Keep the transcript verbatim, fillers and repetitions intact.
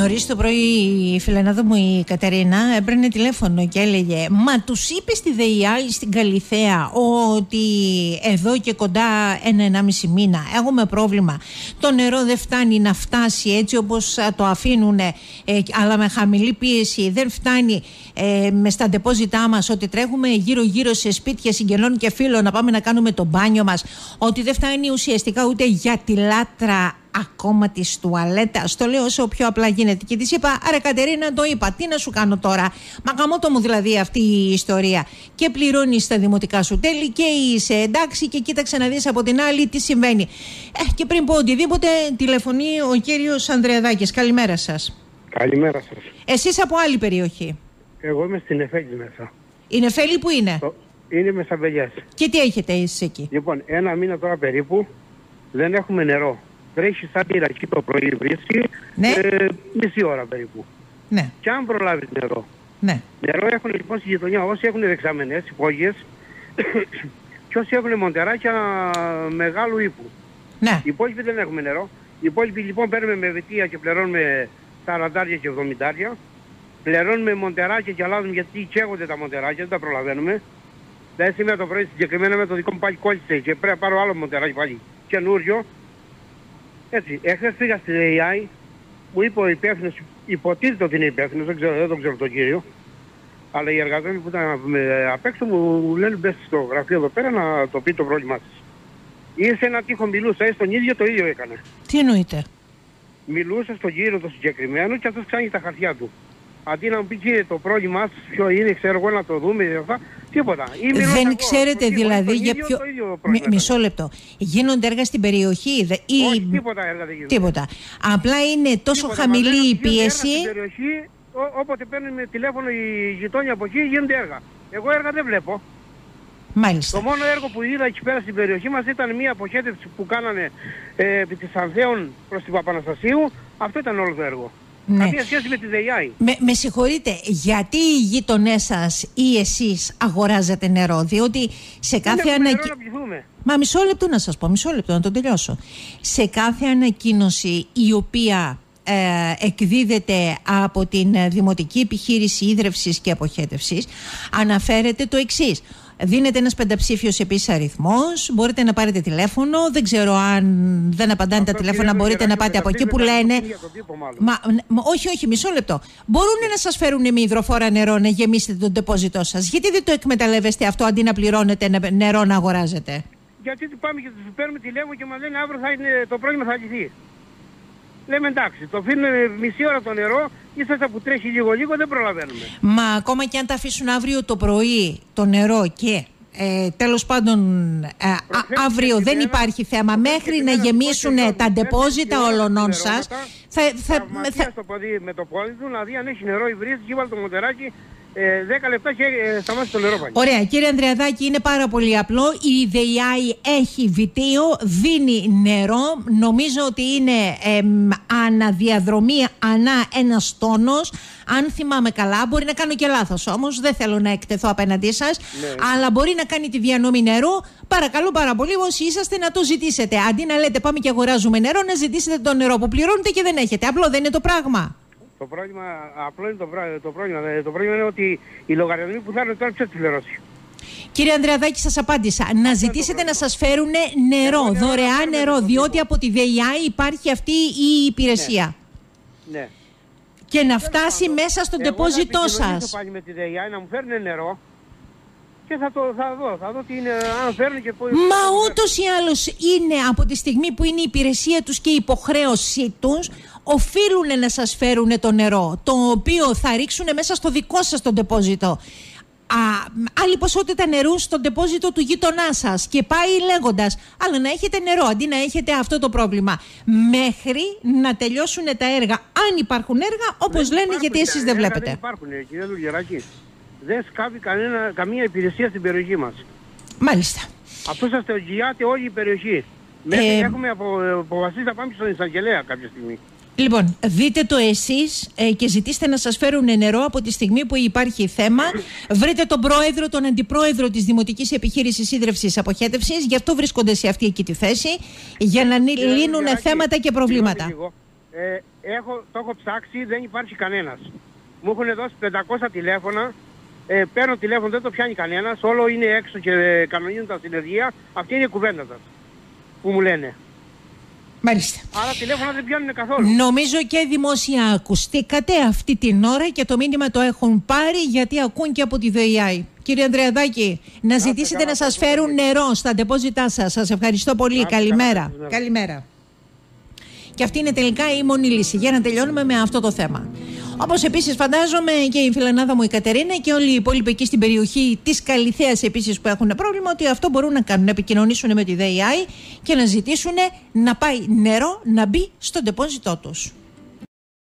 Νωρίς το πρωί η φιλενάδα μου η Κατερίνα έπαιρνε τηλέφωνο και έλεγε «Μα τους είπε στη ΔΕΙΑ ή στην Καλιθέα ότι εδώ και κοντά ένα ενάμιση μήνα έχουμε πρόβλημα, το νερό δεν φτάνει να φτάσει έτσι όπως το αφήνουν, ε, αλλά με χαμηλή πίεση δεν φτάνει ε, με στα ντεπόζιτά μας, ότι τρέχουμε γύρω γύρω σε σπίτια συγγενών και φίλων να πάμε να κάνουμε το μπάνιο μας, ότι δεν φτάνει ουσιαστικά ούτε για τη λάτρα ακόμα της τουαλέτας». Το λέω όσο πιο απλά γίνεται. Και της είπα, άρα Κατερίνα, το είπα, τι να σου κάνω τώρα, μα γαμώτο μου δηλαδή αυτή η ιστορία. Και πληρώνεις τα δημοτικά σου τέλη και είσαι εντάξει και κοίταξε να δεις από την άλλη τι συμβαίνει. Ε, και πριν πω οτιδήποτε, τηλεφωνεί ο κύριος Ανδρεαδάκης. Καλημέρα σας. Καλημέρα σας. Εσείς από άλλη περιοχή? Εγώ είμαι στην Νεφέλη μέσα. Η Νεφέλη που είναι? Το... Είναι Μεσαμπελιές. Και τι έχετε εσείς εκεί? Λοιπόν, ένα μήνα τώρα περίπου δεν έχουμε νερό. Βρέχει σαν πυρακή το πρωί, βρίσκει, ναι. ε, μισή ώρα περίπου. Ναι. Και αν προλάβει νερό. Ναι. Νερό έχουν λοιπόν στη γειτονιά όσοι έχουν δεξαμενές, υπόγειες και όσοι έχουν μοντεράκια μεγάλου ύπου. Ναι. Οι υπόλοιποι δεν έχουμε νερό. Οι υπόλοιποι λοιπόν παίρνουμε με βιτία και πληρώνουμε σαράντα και εβδομήντα. Πληρώνουμε μοντεράκια και αλλάζουμε γιατί καίγονται τα μοντεράκια, δεν τα προλαβαίνουμε. Δηλαδή σήμερα το πρωί συγκεκριμένα με το δικό μου πάλι κόλλησε και πρέπει να πάρω άλλο μοντεράκι πάλι καινούριο. Έτσι, εχθές πήγα στη ΔΕΙΑ, μου είπε ο υπεύθυνος, υποτίθεται ότι είναι υπεύθυνος, δεν ξέρω, δεν τον ξέρω τον κύριο, αλλά οι εργαζόμενοι που ήταν απ' έξω μου λένε μπες στο γραφείο εδώ πέρα να το πει το πρόβλημά της. Ήρθε ένα τείχο, μιλούσα, στον ίδιο το ίδιο έκανε. Τι εννοείται? Μιλούσα στον κύριο το συγκεκριμένο και αυτός ξάνει τα χαρτιά του. Αντί να μου πει κύριε το πρόβλημά σας ποιο είναι, ξέρω εγώ να το δούμε, αυτά, τίποτα. Δεν εγώ, ξέρετε δηλαδή για ποιο... Μ, μισό λεπτό. Γίνονται έργα στην περιοχή δε... ή... Όχι, τίποτα έργα δεν γίνονται. Τίποτα. Απλά είναι τόσο τίποτα, χαμηλή η πίεση. Στην περιοχή, ό, όποτε παίρνουν τηλέφωνο οι γειτόνια από εκεί γίνονται έργα. Εγώ έργα δεν βλέπω. Μάλιστα. Το μόνο έργο που είδα εκεί πέρα στην περιοχή μας ήταν μια αποχέτευση που κάνανε ε, επί της Ανθέων προς την Παπαναστασίου. Αυτό ήταν όλο το έργο. Ναι. Καμία σχέση με τη ΔΕΙΑ. Με, με συγχωρείτε, γιατί οι γείτονές σας ή εσείς αγοράζετε νερό? Διότι σε κάθε ανακοίνωση. Μα μισό λεπτό να σας πω, μισό λεπτό να το τελειώσω. Σε κάθε ανακοίνωση η οποία ε, εκδίδεται από την Δημοτική Επιχείρηση Ίδρευσης και Αποχέτευσης αναφέρεται το εξής. Δίνεται ένας πενταψήφιος επίσης αριθμός, μπορείτε να πάρετε τηλέφωνο, δεν ξέρω αν δεν απαντάνε τα τηλέφωνα, μπορείτε να πάτε από εκεί που λένε... Μα, όχι, όχι, μισό λεπτό. Μπορούν να σας φέρουν με υδροφόρα νερό να γεμίσετε τον ντεπόζιτό σας. Γιατί δεν το εκμεταλλεύεστε αυτό αντί να πληρώνετε νερό να αγοράζετε? Γιατί πάμε και τους παίρνουμε τηλέφωνο και μας λένε αύριο θα είναι, το πρόβλημα θα λυθεί. Λέμε εντάξει, το αφήνουμε μισή ώρα το νερό, ίσα που τρέχει λίγο λίγο δεν προλαβαίνουμε. Μα ακόμα και αν τα αφήσουν αύριο το πρωί το νερό και ε, τέλος πάντων ε, α, αύριο δεν υπάρχει θέμα, μέχρι να γεμίσουν τα ντεπόζιτα όλων σας, θα... θα, θα... στο ποδί με το πόδι του να δει αν έχει νερό ή βρύση και βάλει το μοτεράκι. Ε, δέκα λεπτά και ε, σταμάτησε το νερό πάλι. Ωραία, κύριε Ανδρεαδάκη, είναι πάρα πολύ απλό. Η ΔΕΙΑ έχει βιτίο, δίνει νερό. Νομίζω ότι είναι ε, αναδιαδρομή ανά ένας τόνος. Αν θυμάμαι καλά, μπορεί να κάνω και λάθος όμως, δεν θέλω να εκτεθώ απέναντί σας, ναι. Αλλά μπορεί να κάνει τη διανομή νερού. Παρακαλώ πάρα πολύ, όσοι είσαστε να το ζητήσετε. Αντί να λέτε πάμε και αγοράζουμε νερό, να ζητήσετε το νερό που πληρώνετε και δεν έχετε. Απλό δεν είναι το πράγμα? Το πρόβλημα, απλό είναι το, το πρόβλημα. Το πρόβλημα είναι ότι οι λογαριασμοί που θα έρθουν τώρα ποιος θα πληρώσει. Κύριε Ανδρεαδάκη, σας απάντησα. Αυτό να ζητήσετε να σας φέρουν νερό, νερό δωρεάν νερό, νερό, διότι από τη ΔΕΙΑ υπάρχει αυτή η υπηρεσία. Ναι. ναι. Και να φτάσει εγώ, μέσα στον ντεπόζιτό σας. Θα πάλι με τη ΔΕΙΑ να μου φέρουν νερό και θα το θα δω, θα δω τι είναι, αν φέρνουν και πώς... Μα ούτως ή άλλως είναι από τη στιγμή που είναι η υπηρεσία τους και η υποχρέωσή τους, οφείλουν να σας φέρουν το νερό, το οποίο θα ρίξουν μέσα στο δικό σας το ντεπόζιτο. Α, άλλη ποσότητα νερού στο ντεπόζιτο του γείτονά σας και πάει λέγοντας, αλλά να έχετε νερό αντί να έχετε αυτό το πρόβλημα, μέχρι να τελειώσουν τα έργα, αν υπάρχουν έργα, όπως δεν λένε, γιατί εσείς δεν βλέπετε. Δεν υπάρχουν, κύριε Λουγεράκη. Δεν σκάβει κανένα, καμία υπηρεσία στην περιοχή μας. Μάλιστα. Αυτό σας το εγγυάται όλη η περιοχή. Μέχρι ε... έχουμε αποφασίσει να πάμε στον εισαγγελέα κάποια στιγμή. Λοιπόν, δείτε το εσείς ε, και ζητήστε να σας φέρουν νερό από τη στιγμή που υπάρχει θέμα. Βρείτε τον πρόεδρο, τον αντιπρόεδρο της Δημοτικής Επιχείρησης Ίδρευσης Αποχέτευσης, γι' αυτό βρίσκονται σε αυτή εκεί τη θέση, για να λύνουν θέματα και προβλήματα. Ε, έχω, το έχω ψάξει, δεν υπάρχει κανένας. Μου έχουν δώσει πεντακόσια τηλέφωνα, ε, παίρνω τηλέφωνο, δεν το πιάνει κανένας, όλο είναι έξω και ε, κανονίζουν τα συνεδρία. Αυτή είναι η κουβέντα σας που μου λένε. Μάλιστα. Άρα τηλέφωνα δεν πιάνουν καθόλου. Νομίζω και δημόσια ακουστήκατε αυτή την ώρα και το μήνυμα το έχουν πάρει γιατί ακούν και από τη ΔΕΙΑΗ. Κύριε Ανδρεαδάκη, να Άστε ζητήσετε καλά, να σας καλά, φέρουν καλά. νερό στα ντεπόζιτά σας. Σας ευχαριστώ πολύ. Άστε Καλημέρα. καλά, καλημέρα. Καλημέρα. Και αυτή είναι τελικά η μόνη λύση για να τελειώνουμε με αυτό το θέμα. Όπως επίσης φαντάζομαι και η φιλενάδα μου η Κατερίνα και όλοι οι υπόλοιποι εκεί στην περιοχή της Καλιθέας επίσης που έχουν πρόβλημα, ότι αυτό μπορούν να κάνουν, να επικοινωνήσουν με τη ΔΕΙΑΗ και να ζητήσουν να πάει νερό να μπει στο ντεπόζιτό τους.